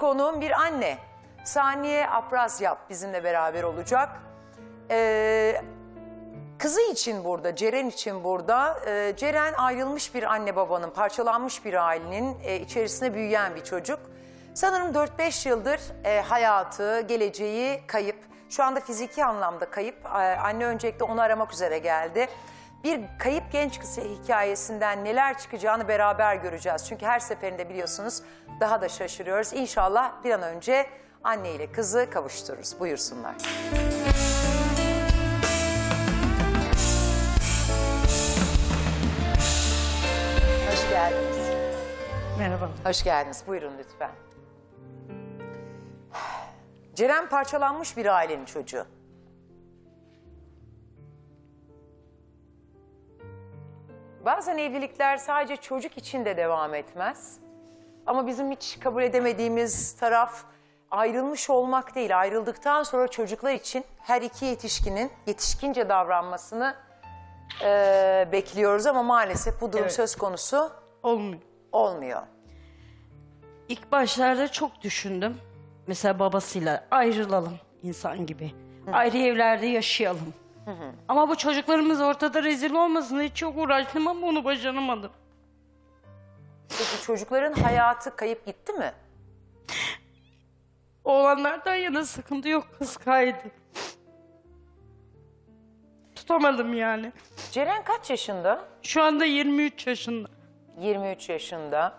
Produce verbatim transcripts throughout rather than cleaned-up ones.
konuğum bir anne. Saniye Aprazyap bizimle beraber olacak. Ee, kızı için burada, Ceren için burada. Ee, Ceren ayrılmış bir anne babanın, parçalanmış bir ailenin e, içerisinde büyüyen bir çocuk. Sanırım dört beş yıldır e, hayatı, geleceği kayıp. Şu anda fiziki anlamda kayıp. Ee, anne öncelikle onu aramak üzere geldi. Bir kayıp genç kız hikayesinden neler çıkacağını beraber göreceğiz. Çünkü her seferinde biliyorsunuz daha da şaşırıyoruz. İnşallah bir an önce anne ile kızı kavuştururuz. Buyursunlar. Hoş geldiniz. Merhaba. Hoş geldiniz. Buyurun lütfen. Ceren parçalanmış bir ailenin çocuğu. Bazen evlilikler sadece çocuk için de devam etmez. Ama bizim hiç kabul edemediğimiz taraf ayrılmış olmak değil. Ayrıldıktan sonra çocuklar için her iki yetişkinin yetişkince davranmasını e, bekliyoruz. Ama maalesef bu durum Evet. söz konusu Olmuyor. olmuyor. İlk başlarda çok düşündüm. Mesela babasıyla ayrılalım insan gibi. Hı. Ayrı evlerde yaşayalım. Hı hı. Ama bu çocuklarımız ortada rezil olmasın diye çok uğraştım ama onu başaramadım. Peki çocukların hayatı kayıp gitti mi? Oğlanlardan yana sıkıntı yok, kız kaydı. Tutamadım yani. Ceren kaç yaşında? Şu anda yirmi üç yaşında. yirmi üç yaşında.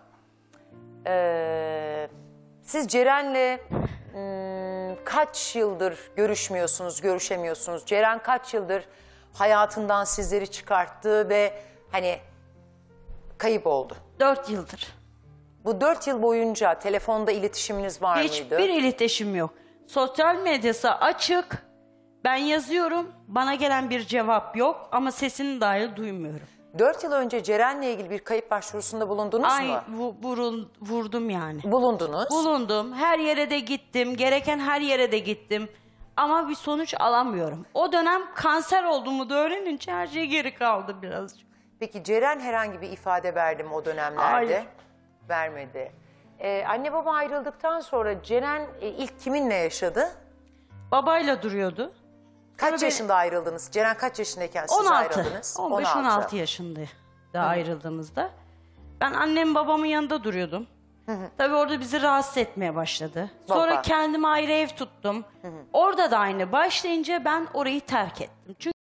Ee, siz Ceren'le hmm, kaç yıldır görüşmüyorsunuz, görüşemiyorsunuz? Ceren kaç yıldır hayatından sizleri çıkarttı ve hani kayıp oldu? Dört yıldır. Bu dört yıl boyunca telefonda iletişiminiz var mıydı? Hiçbir iletişim yok. Sosyal medyası açık. Ben yazıyorum. Bana gelen bir cevap yok ama sesini dahi duymuyorum. Dört yıl önce Ceren'le ilgili bir kayıp başvurusunda bulundunuz Ay mu? vu, vurul, vurdum yani. Bulundunuz. Bulundum. Her yere de gittim. Gereken her yere de gittim. Ama bir sonuç alamıyorum. O dönem kanser olduğumu da öğrenince her şey geri kaldı birazcık. Peki Ceren herhangi bir ifade verdi mi o dönemlerde? Hayır. Vermedi. Ee, anne baba ayrıldıktan sonra Ceren e, ilk kiminle yaşadı? Babayla duruyordu. Kaç Sonra yaşında ayrıldınız? Ceren kaç yaşındayken siz on altı. ayrıldınız? on beş on altı yaşında da ayrıldığımızda. Ben annem babamın yanında duruyordum. Hı hı. Tabii orada bizi rahatsız etmeye başladı. Baba. Sonra kendime ayrı ev tuttum. Hı hı. Orada da aynı. Başlayınca ben orayı terk ettim. Çünkü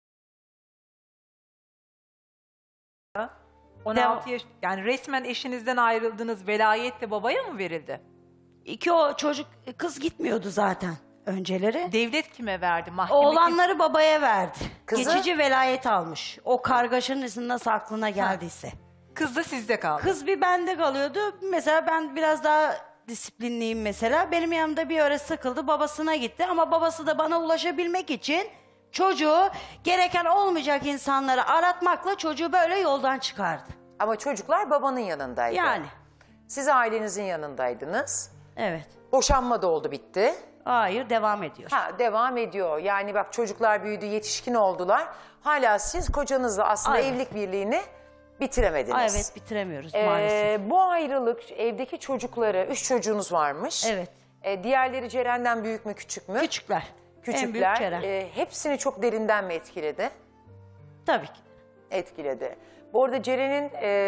on altı yaş, yani resmen eşinizden ayrıldınız, velayet de babaya mı verildi? iki o çocuk kız gitmiyordu zaten önceleri. Devlet kime verdi? Mahkeme Oğlanları babaya verdi. Kızı? Geçici velayet almış. O kargaşanın izin nasıl aklına geldiyse. kim? Kız da sizde kaldı. Kız bir bende kalıyordu. Mesela ben biraz daha disiplinliyim mesela. Benim yanımda bir ara sıkıldı. Babasına gitti ama babası da bana ulaşabilmek için çocuğu gereken olmayacak insanları aratmakla çocuğu böyle yoldan çıkardı. Ama çocuklar babanın yanındaydı. Yani. Siz ailenizin yanındaydınız. Evet. Boşanma da oldu, bitti. Hayır, devam ediyor. Ha, devam ediyor. Yani bak, çocuklar büyüdü, yetişkin oldular. Hala siz kocanızla aslında Aynen. evlilik birliğini bitiremediniz. Ay, evet, bitiremiyoruz Ee, maalesef. bu ayrılık, evdeki çocukları, üç çocuğunuz varmış. Evet. Ee, diğerleri Ceren'den büyük mü, küçük mü? Küçükler. Küçükler. En büyük Ceren. Ee, hepsini çok derinden mi etkiledi? Tabii ki. Etkiledi. Bu arada Ceren'in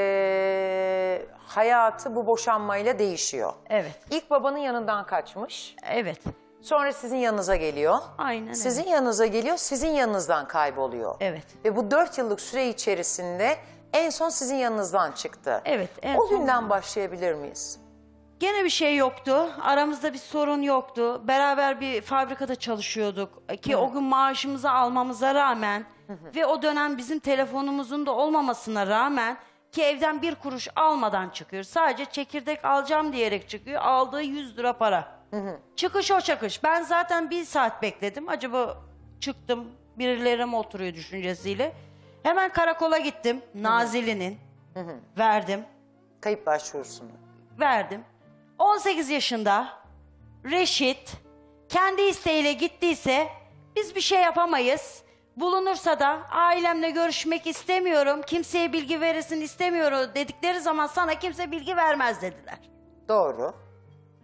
ee, hayatı bu boşanmayla değişiyor. Evet. İlk babanın yanından kaçmış. Evet. Sonra sizin yanınıza geliyor. Aynen öyle. Sizin yanınıza geliyor, sizin yanınızdan kayboluyor. Evet. Ve bu dört yıllık süre içerisinde en son sizin yanınızdan çıktı. Evet, en O son- günden başlayabilir miyiz? Gene bir şey yoktu. Aramızda bir sorun yoktu. Beraber bir fabrikada çalışıyorduk. Ki o gün maaşımızı almamıza rağmen ve o dönem bizim telefonumuzun da olmamasına rağmen ki evden bir kuruş almadan çıkıyor. Sadece çekirdek alacağım diyerek çıkıyor. Aldığı yüz lira para. Çıkış o çıkış. Ben zaten bir saat bekledim. Acaba çıktım, birileri mi oturuyor düşüncesiyle. Hemen karakola gittim. Nazilli'nin. Verdim. Kayıp başvurusunu. Verdim. on sekiz yaşında Reşit kendi isteğiyle gittiyse biz bir şey yapamayız. Bulunursa da ailemle görüşmek istemiyorum, kimseye bilgi verirsin istemiyorum dedikleri zaman sana kimse bilgi vermez dediler. Doğru.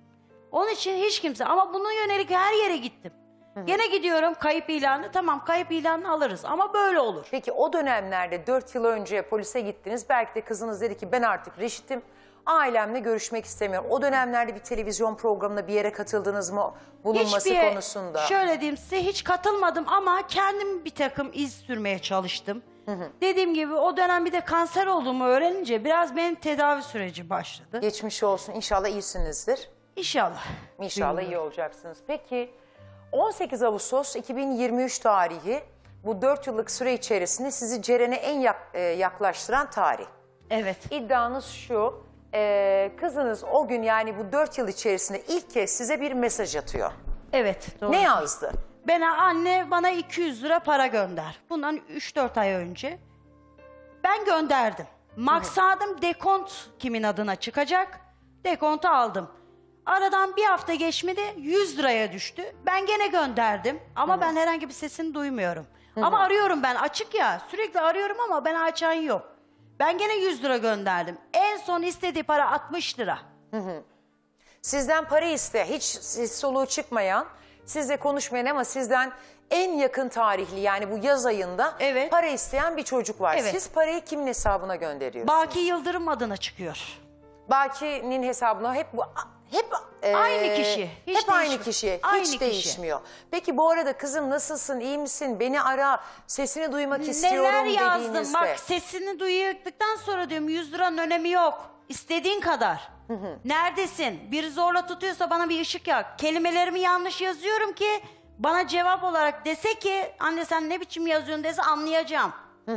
Onun için hiç kimse, ama buna yönelik her yere gittim. Gene gidiyorum kayıp ilanı, tamam kayıp ilanını alırız ama böyle olur. Peki o dönemlerde dört yıl önce polise gittiniz. Belki de kızınız dedi ki ben artık reşitim. Ailemle görüşmek istemiyorum. O dönemlerde bir televizyon programına bir yere katıldınız mı bulunması Hiçbir- konusunda? Şöyle diyeyim size, hiç katılmadım ama kendim bir takım iz sürmeye çalıştım. Dediğim gibi o dönem bir de kanser olduğumu öğrenince biraz benim tedavi süreci başladı. Geçmiş olsun. İnşallah iyisinizdir. İnşallah. İnşallah iyi olacaksınız. Peki on sekiz Ağustos iki bin yirmi üç tarihi, bu dört yıllık süre içerisinde sizi Ceren'e en yak- e, yaklaştıran tarih. Evet. İddianız şu, e, kızınız o gün, yani bu dört yıl içerisinde ilk kez size bir mesaj atıyor. Evet. Doğru. Ne yazdı? Bana anne bana iki yüz lira para gönder. Bundan üç dört ay önce. Ben gönderdim. Maksadım dekont kimin adına çıkacak. Dekontu aldım. Aradan bir hafta geçmedi, yüz liraya düştü. Ben gene gönderdim ama ben herhangi bir sesini duymuyorum. Ama arıyorum, ben açık ya, sürekli arıyorum ama ben açan yok. Ben gene yüz lira gönderdim. En son istediği para altmış lira. Sizden para iste, hiç siz soluğu çıkmayan, sizle konuşmayan ama sizden en yakın tarihli, yani bu yaz ayında Evet. para isteyen bir çocuk var. Evet. Siz parayı kimin hesabına gönderiyorsunuz? Baki Yıldırım adına çıkıyor. Baki'nin hesabına hep bu hep e, Aynı kişi, hiç hep aynı değişmiyor. kişi, Aynı hiç kişi. değişmiyor. Peki bu arada kızım nasılsın, iyi misin, beni ara, sesini duymak istiyorum Neler yazdım dediğinizde. bak, sesini duyduktan sonra diyorum yüz liranın önemi yok. İstediğin kadar. Neredesin? Biri zorla tutuyorsa bana bir ışık yak. Kelimelerimi yanlış yazıyorum ki bana cevap olarak dese ki anne sen ne biçim yazıyorsun dese anlayacağım.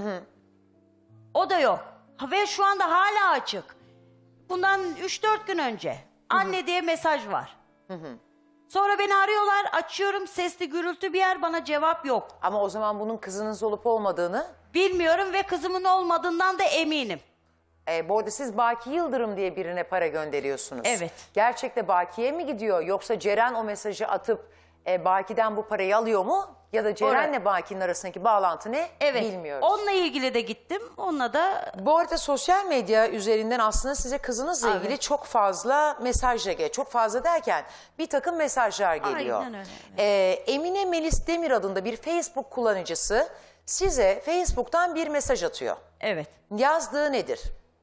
O da yok. Ve şu anda hala açık. Bundan üç dört gün önce anne diye mesaj var. Sonra beni arıyorlar, açıyorum, sesli gürültü bir yer, bana cevap yok. Ama o zaman bunun kızınız olup olmadığını, Bilmiyorum ve kızımın olmadığından da eminim. e, bu arada siz Baki Yıldırım diye birine para gönderiyorsunuz. Evet. Gerçekte Baki'ye mi gidiyor, yoksa Ceren o mesajı atıp e, Baki'den bu parayı alıyor mu? Ya da Ceren'le Baki'nin arasındaki bağlantı ne? Evet. Bilmiyoruz. Onunla ilgili de gittim. Onunla da Bu arada sosyal medya üzerinden aslında size kızınızla Evet. ilgili çok fazla mesaj da geliyor. Çok fazla derken bir takım mesajlar geliyor. Aynen öyle. Ee, Emine Melis Demir adında bir Facebook kullanıcısı size Facebook'tan bir mesaj atıyor. evet. Yazdığı nedir?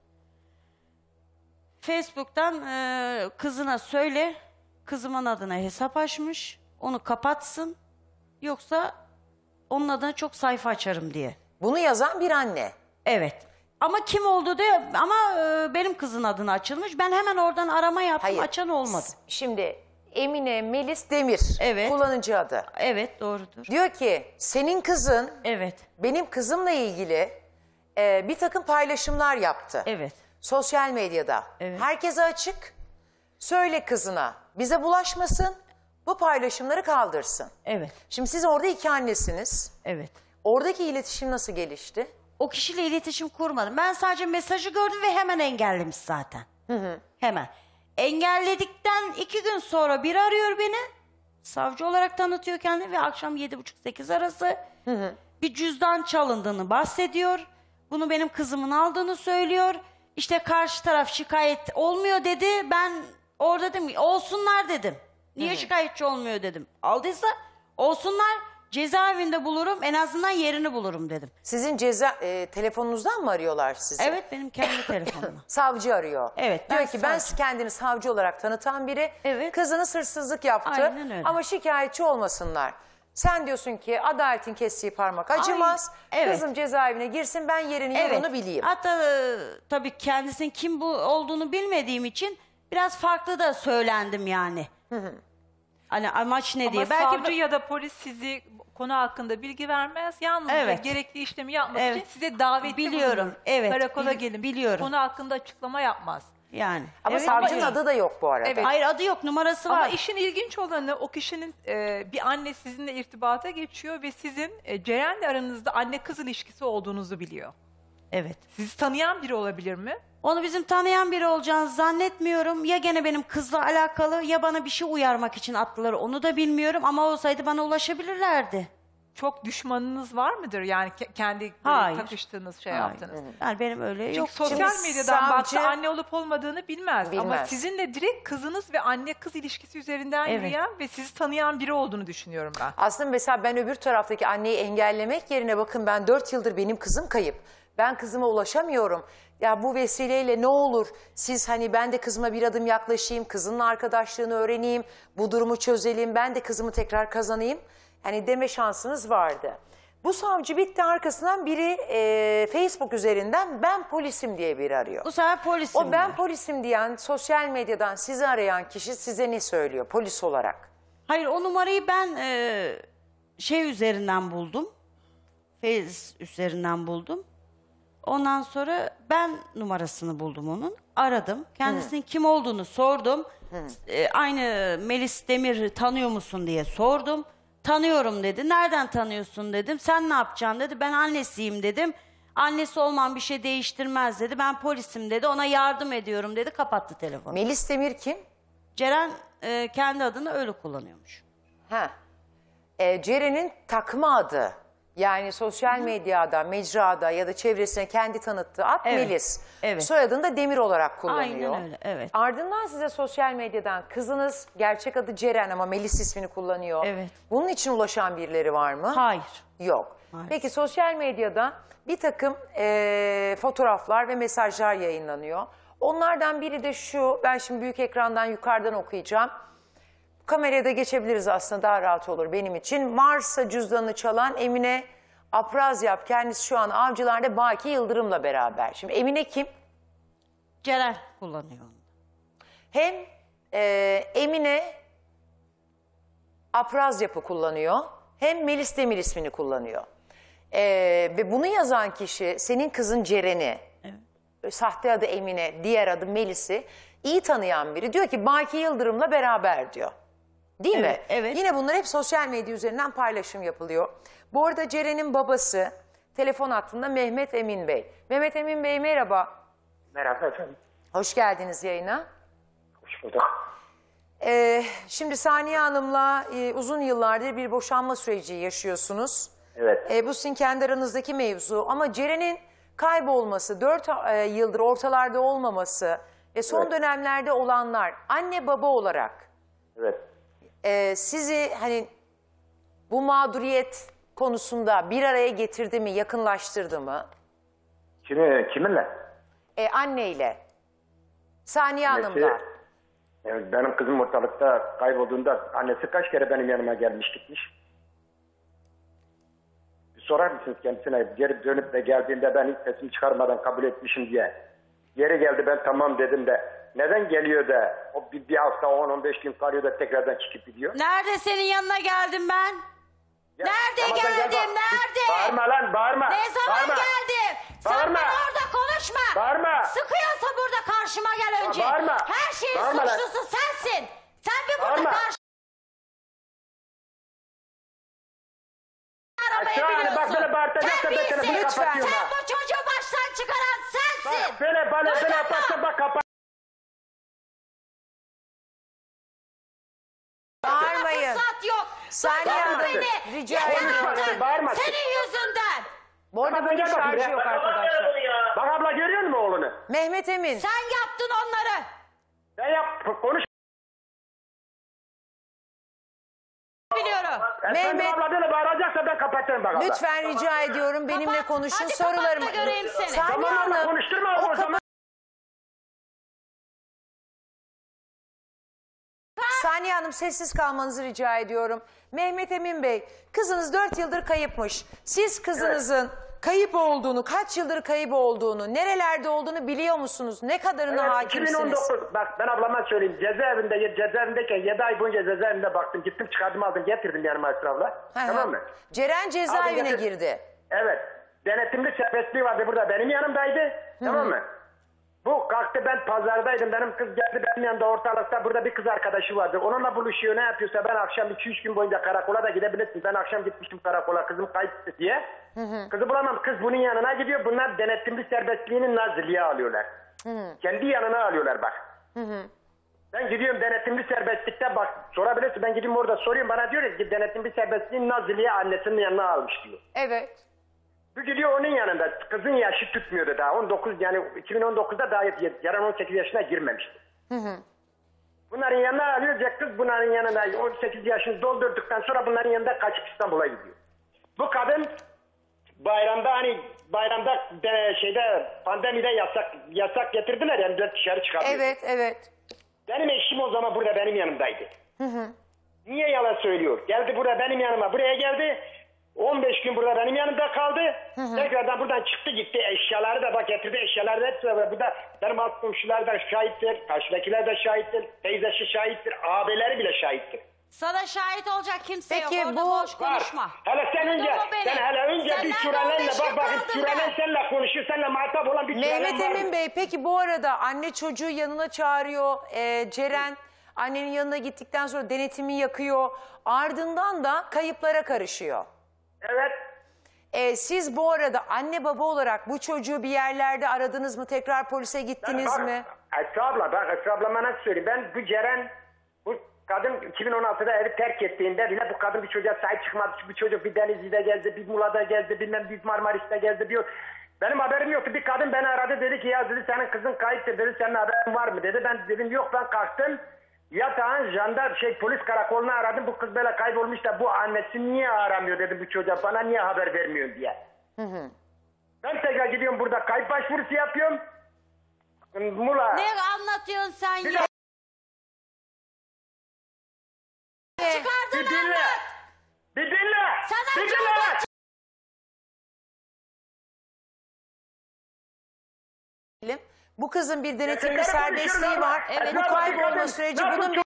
Facebook'tan e, kızına söyle, kızımın adına hesap açmış. Onu kapatsın. Yoksa onun adına çok sayfa açarım diye. Bunu yazan bir anne. Evet. Ama kim oldu diye, ama e, benim kızın adına açılmış. Ben hemen oradan arama yaptım. Hayır. Açan olmadı. Şimdi Emine Melis Demir Evet. kullanıcı adı. Evet, doğrudur. Diyor ki senin kızın Evet. benim kızımla ilgili e, bir takım paylaşımlar yaptı. Evet. Sosyal medyada. Evet. Herkese açık. Söyle kızına bize bulaşmasın, bu paylaşımları kaldırsın. Evet. Şimdi siz orada iki annesiniz. Evet. Oradaki iletişim nasıl gelişti? O kişiyle iletişim kurmadım. Ben sadece mesajı gördüm ve hemen engellemiş zaten. Hemen. Engelledikten iki gün sonra biri arıyor beni. Savcı olarak tanıtıyor kendini ve akşam yedi buçuk sekiz arası bir cüzdan çalındığını bahsediyor. Bunu benim kızımın aldığını söylüyor. İşte karşı taraf şikayet olmuyor dedi. Ben orada dedim olsunlar dedim. Niye şikayetçi olmuyor dedim. Aldıysa olsunlar, cezaevinde bulurum, en azından yerini bulurum dedim. Sizin ceza e, telefonunuzdan mı arıyorlar sizi? Evet, benim kendi telefonumla. Savcı arıyor. Evet, Diyor ben ki ben savcı. kendini savcı olarak tanıtan biri. Evet. Kızınız hırsızlık yaptı. Aynen öyle. Ama şikayetçi olmasınlar. Sen diyorsun ki adaletin kestiği parmak acımaz. Aynen, evet. Kızım cezaevine girsin, ben yerini yolunu bileyim. Hatta e, tabii kendisinin kim bu olduğunu bilmediğim için biraz farklı da söylendim yani. Hani amaç ne Ama diye. savcı Belki ya da polis sizi konu hakkında bilgi vermez. Yalnızca Evet. gerekli işlemi yapmak Evet. için size davette Biliyorum, bulunur. evet, Karakola bil- gelin. biliyorum. Konu hakkında açıklama yapmaz. yani. Ama Evet, savcının ama- adı da yok bu arada. Evet. Hayır, adı yok, numarası var. Ama işin ilginç olanı o kişinin e, bir anne sizinle irtibata geçiyor ve sizin e, Ceren'le aranızda anne kız ilişkisi olduğunuzu biliyor. Evet. Sizi tanıyan biri olabilir mi? Onu bizim tanıyan biri olacağını zannetmiyorum. Ya gene benim kızla alakalı ya bana bir şey uyarmak için attılar, onu da bilmiyorum. Ama olsaydı bana ulaşabilirlerdi. çok düşmanınız var mıdır? Yani ke- kendi böyle Hayır. takıştığınız, şey Hayır. yaptığınız. Yani benim öyle Çünkü yok. sosyal Şimdi medyadan savcı- baksa anne olup olmadığını bilmez. Ama Bilmez. sizinle direkt kızınız ve anne kız ilişkisi üzerinden Evet. yürüyen ve sizi tanıyan biri olduğunu düşünüyorum ben. Aslında mesela ben öbür taraftaki anneyi engellemek yerine bakın ben dört yıldır benim kızım kayıp. Ben kızıma ulaşamıyorum. Ya bu vesileyle ne olur siz hani ben de kızıma bir adım yaklaşayım, kızının arkadaşlığını öğreneyim, bu durumu çözelim, ben de kızımı tekrar kazanayım. Hani deme şansınız vardı. Bu savcı bitti, arkasından biri e, Facebook üzerinden ben polisim diye biri arıyor. Bu sefer polisim. O ben diyor. polisim diyen sosyal medyadan sizi arayan kişi size ne söylüyor polis olarak? Hayır, o numarayı ben e, şey üzerinden buldum. Fez üzerinden buldum. Ondan sonra ben numarasını buldum onun. Aradım. Kendisinin kim olduğunu sordum. E, aynı Melis Demir tanıyor musun diye sordum. Tanıyorum dedi. Nereden tanıyorsun dedim. Sen ne yapacaksın dedi. Ben annesiyim dedim. Annesi olman bir şey değiştirmez dedi. Ben polisim dedi. Ona yardım ediyorum dedi. Kapattı telefonu. Melis Demir kim? Ceren e, kendi adını öyle kullanıyormuş. Ha. E, Ceren'in takma adı. Yani sosyal medyada, mecrada ya da çevresine kendi tanıttığı ad Evet, Melis. evet. Soyadını da Demir olarak kullanıyor. Aynen öyle, evet. Ardından size sosyal medyadan kızınız gerçek adı Ceren ama Melis ismini kullanıyor. Evet. Bunun için ulaşan birileri var mı? Hayır. Yok. Maalesef. Peki sosyal medyada bir takım e, fotoğraflar ve mesajlar yayınlanıyor. Onlardan biri de şu, ben şimdi büyük ekrandan yukarıdan okuyacağım. Kameraya da geçebiliriz aslında, daha rahat olur benim için. Varsa cüzdanını çalan Emine Aprazyap, kendisi şu an Avcılar'da Baki Yıldırım'la beraber. Şimdi Emine kim? Ceren kullanıyor onu. Hem e, Emine Aprazyap'ı kullanıyor hem Melis Demir ismini kullanıyor. E, ve bunu yazan kişi senin kızın Ceren'i, Evet. sahte adı Emine, diğer adı Melis'i iyi tanıyan biri. Diyor ki Baki Yıldırım'la beraber diyor. Değil mi? Evet, evet. Yine bunlar hep sosyal medya üzerinden paylaşım yapılıyor. Bu arada Ceren'in babası telefon hattında Mehmet Emin Bey. Mehmet Emin Bey merhaba. Merhaba efendim. Hoş geldiniz yayına. Hoş bulduk. Ee, şimdi Saniye Hanım'la e, uzun yıllardır bir boşanma süreci yaşıyorsunuz. Evet. E, bu sizin kendi aranızdaki mevzu ama Ceren'in kaybolması, dört e, yıldır ortalarda olmaması ve son Evet. dönemlerde olanlar anne baba olarak Evet. e, sizi hani bu mağduriyet konusunda bir araya getirdi mi, yakınlaştırdı mı? Kimi, kiminle? E, anneyle, Saniye Annesi- Hanım'la. Evet, benim kızım ortalıkta kaybolduğunda annesi kaç kere benim yanıma gelmiş gitmiş. Bir sorar mısınız kendisine, geri dönüp de geldiğinde ben hiç sesimi çıkarmadan kabul etmişim diye. Geri geldi, ben tamam dedim de neden geliyor da o bir, bir hafta on on beş gün kalıyor da tekrardan çıkıp gidiyor? Nerede senin yanına geldim ben? Ya, Nerede Ramazan gel geldim? bak. Nerede? Bağırma lan, bağırma. Ne zaman Bağırma. geldim? Sen Bağırma. bana orada konuşma. Bağırma. Sıkıyorsa burada karşıma gel önce. bağırma. Her şeyin Bağırma lan. suçlusu sensin. Sen bir burada Bağırma. karşı... arabayı Şu an bak biliyorsun. böyle bağırtacaksa ben Terbiyesiz. telefonu kapatıyorum Sen ha. bu çocuğu baştan çıkaran sensin. Bak böyle bana Duydun böyle mu? yaparsan bak kapat. Bağırmayın. Fırsat yok. Saniye Duydun mu Hanım, beni? rica Yeter ediyorum. artık. Bağırmasın. Senin yüzünden. Bu arada Ramazan bunun gel bakayım şarjı ya. yok arkadaşlar. Bak abla, görüyor musun oğlunu? Mehmet Emin. Sen yaptın onları. Ben yap konuş. Biliyorum. Efendim Mehmet- abla böyle bağıracaksa ben kapatırım bak abla. Lütfen rica ediyorum benimle Kapat. konuşun. Hadi kapat da Sorularımı... göreyim seni. Saniye Tamam abla, Hanım, konuşturma o o kapı- zaman. Saniye Hanım sessiz kalmanızı rica ediyorum. Mehmet Emin Bey, kızınız dört yıldır kayıpmış. Siz kızınızın kayıp olduğunu, kaç yıldır kayıp olduğunu, nerelerde olduğunu biliyor musunuz? Ne kadarına Evet, hakimsiniz? iki bin on dokuz, bak ben ablama söyleyeyim, cezaevinde, cezaevindeyken yedi ay boyunca cezaevinde baktım, gittim çıkardım aldım getirdim yanıma Esra abla. Hı hı. Tamam mı? Ceren cezaevine Aldım, getir- girdi. Evet, denetimli serbestliği vardı burada, benim yanımdaydı. Tamam mı? Bu kalktı, ben pazardaydım, benim kız geldi benim yanımda ortalıkta, burada bir kız arkadaşı vardı. Onunla buluşuyor, ne yapıyorsa ben akşam iki üç gün boyunca karakola da gidebilirsin. Ben akşam gitmiştim karakola, kızım kayıptı diye. Kızı bulamam, kız bunun yanına gidiyor, bunlar denetimli serbestliğini nazilliğe alıyorlar. Kendi yanına alıyorlar bak. Ben gidiyorum denetimli serbestlikte bak sorabilirsin. Ben gidiyorum orada soruyorum bana diyor ki denetimli serbestliğin Nazilli'ye annesinin yanına almış diyor. Evet. Bu gidiyor onun yanında. Kızın yaşı tutmuyordu daha. on dokuz yani iki bin on dokuzda daha yarın on sekiz yaşına girmemişti. Hı hı. Bunların yanına alıyor. Kız bunların yanına on sekiz yaşını doldurduktan sonra bunların yanında kaçıp İstanbul'a gidiyor. Bu kadın bayramda hani bayramda de, şeyde pandemide yasak yasak getirdiler yani dört dışarı çıkartıyor. Evet, evet. Benim eşim o zaman burada benim yanımdaydı. Hı hı. Niye yalan söylüyor? Geldi burada benim yanıma. Buraya geldi. on beş gün burada benim yanımda kaldı. Hı hı. Tekrardan buradan çıktı gitti. Eşyaları da bak getirdi. Eşyaları da hepsi var. Bu da benim alt komşular da şahittir. Karşıdakiler de şahittir. Teyzesi şahittir. Ağabeleri bile şahittir. Sana şahit olacak kimse Peki, yok. Orada bu- boş konuşma. Var. Hele sen önce, Duydun mu beni? sen hele önce Sen bir nerede Sürenen'le on beş bak gün bakayım. kaldın Sürenen ben? seninle konuşuyor. Seninle muhatap olan bir Sürenen Mehmet var mı? Emin Bey peki bu arada anne çocuğu yanına çağırıyor. Ee, Ceren annenin yanına gittikten sonra denetimi yakıyor. Ardından da kayıplara karışıyor. Evet. Ee, siz bu arada anne baba olarak bu çocuğu bir yerlerde aradınız mı? Tekrar polise gittiniz bak, mi? Esra abla bak Esra ablama nasıl söyleyeyim. Ben bu Ceren bu kadın iki bin on altıda evi terk ettiğinde bile bu kadın bir çocuğa sahip çıkmadı. Bir çocuk bir Denizli'de gezdi, bir Muğla'da gezdi, bilmem bir Marmaris'te gezdi. Bir... Benim haberim yoktu. Bir kadın beni aradı dedi ki ya dedi senin kızın kayıptır dedi. Senin haberin var mı dedi. Ben dedim yok ben kalktım. Yatağın jandarma şey polis karakoluna aradım. Bu kız böyle kaybolmuş da bu annesi niye aramıyor dedim bu çocuğa. Bana niye haber vermiyor diye. Hı hı. Ben tekrar gidiyorum burada kayıp başvurusu yapıyorum. Muğla. Ne anlatıyorsun sen Bir ya? de- Çıkardın Bir dinle. anlat. Bir dinle. Sana bir çok dinle. Bu kızın bir denetimli Yakınları serbestliği konuşuyoruz var. ama. Evet. Bu Esra kaybolma bakın, süreci nasıl bunun bir...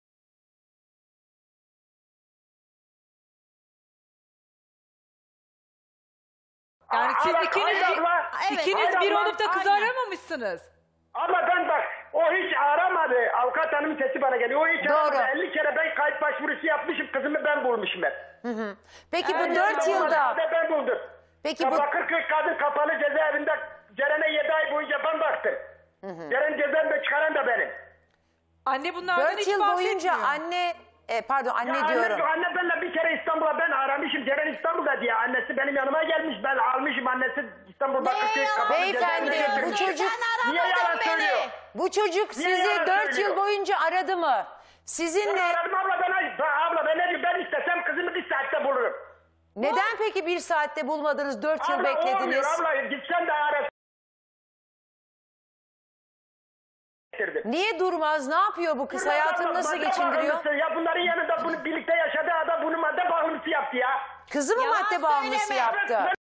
Yani siz Aa, ikiniz, hayır abla. Evet. ikiniz Hayır bir abla. olup da kızı Aynen. aramamışsınız. Ama ben bak o hiç aramadı. Avukat hanımın sesi bana geliyor. O hiç Doğru. aramadı. elli kere ben kayıp başvurusu yapmışım. Kızımı ben bulmuşum hep. Peki bu Evet, dört tamam. yılda... Ben, ben buldum. Peki Ya bu... Bakırköy kadın kapalı cezaevinde Ceren'e yedi ay boyunca ben baktım. Ceren cezaevinde çıkaran da benim. Anne bunlardan Dört hiç yıl boyunca bahsetmiyor. anne... E, pardon anne Ya diyorum. Anne, anne benimle bir kere İstanbul'a ben aramışım. Ceren İstanbul'da diye. Annesi benim yanıma gelmiş. Ben almışım annesi İstanbul Bakırköy yalan kapalı Beyefendi, cezaevine bu getirmiş. çocuk- Sen Niye yalan aramadın söylüyor? beni. Bu çocuk Niye sizi yalan dört söylüyor? yıl boyunca aradı mı? Sizinle... Ben aradım abla ben, ben abla ben ne diyorum ben istesem kızımı bir saatte bulurum. Neden peki bir saatte bulmadınız, dört yıl Abla olmuyor beklediniz? abla gitsen de ara. Niye durmaz? Ne yapıyor bu kız? Durmaz Hayatını abla, nasıl madde geçindiriyor? bağımlısı. Ya bunların yanında bunu birlikte yaşadığı adam bunu madde bağımlısı yaptı ya. Kızı mı Yalan madde bağımlısı söyleme. yaptı? Ben-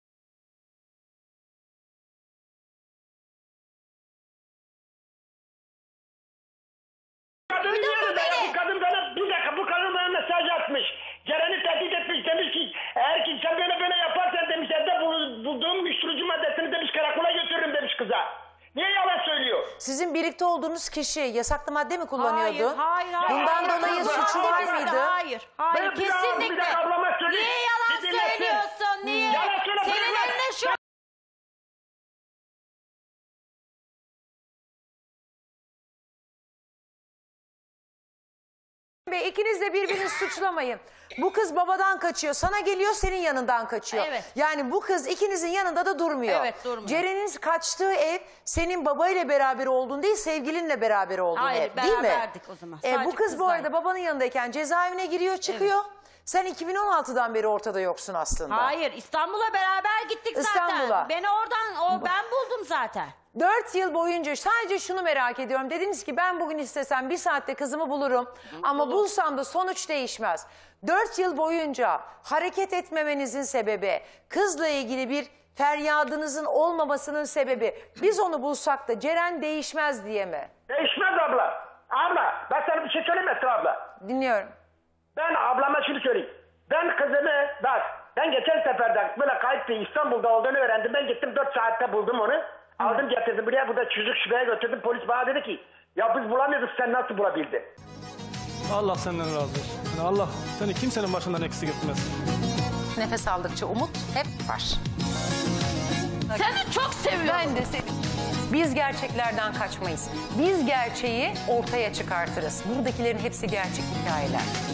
Kadının Duydun mu yanında ya, beni? bu kadın bana bir dakika bu kadın bana mesaj atmış. Ceren'i tehdit etmiş demiş ki eğer ki sen böyle böyle yaparsan demiş evde bul- bulduğum uyuşturucu maddesini demiş karakola götürürüm demiş kıza. Niye yalan söylüyor? Sizin birlikte olduğunuz kişi yasaklı madde mi kullanıyordu? Hayır, hayır, hayır. Bundan Ya, dolayı hayır, suçu var Hayır, mıydı? Hayır, hayır, Ben bir daha- bir kesinlikle. dakika ablama söyleyeyim. Niye yalan Bir dinlesin. söylüyorsun? Niye? Yalan söyle, Senin bırak. önüne şu Bey, ikiniz de birbirinizi suçlamayın. Bu kız babadan kaçıyor. Sana geliyor, senin yanından kaçıyor. Evet. Yani bu kız ikinizin yanında da durmuyor. Evet, durmuyor. Ceren'in kaçtığı ev senin babayla beraber olduğun değil, sevgilinle beraber olduğun Hayır, ev. Değil mi? beraberdik o zaman. E, bu Sadece kız bu kızlar. arada babanın yanındayken cezaevine giriyor, çıkıyor. Sen iki bin on altıdan beri ortada yoksun aslında. Hayır, İstanbul'a beraber gittik zaten. İstanbul'a. Beni oradan, o ben buldum zaten. Dört yıl boyunca sadece şunu merak ediyorum. Dediniz ki ben bugün istesem bir saatte kızımı bulurum. Ama bulsam da sonuç değişmez. Dört yıl boyunca hareket etmemenizin sebebi, kızla ilgili bir feryadınızın olmamasının sebebi, biz onu bulsak da Ceren değişmez diye mi? Değişmez abla. Abla ben sana bir şey söyleyeyim Esra abla. Dinliyorum. Ben ablama şunu söyleyeyim. Ben kızımı bak ben geçen seferde böyle kayıptı İstanbul'da olduğunu öğrendim. Ben gittim dört saatte buldum onu. Aldım getirdim buraya burada çocuk şuraya götürdüm. Polis bana dedi ki ya biz bulamıyorduk sen nasıl bulabildin? Allah senden razı olsun. Yani Allah seni kimsenin başından eksik etmez. Nefes aldıkça umut hep var. Seni çok seviyorum. Ben de seni. Biz gerçeklerden kaçmayız. Biz gerçeği ortaya çıkartırız. Buradakilerin hepsi gerçek hikayeler.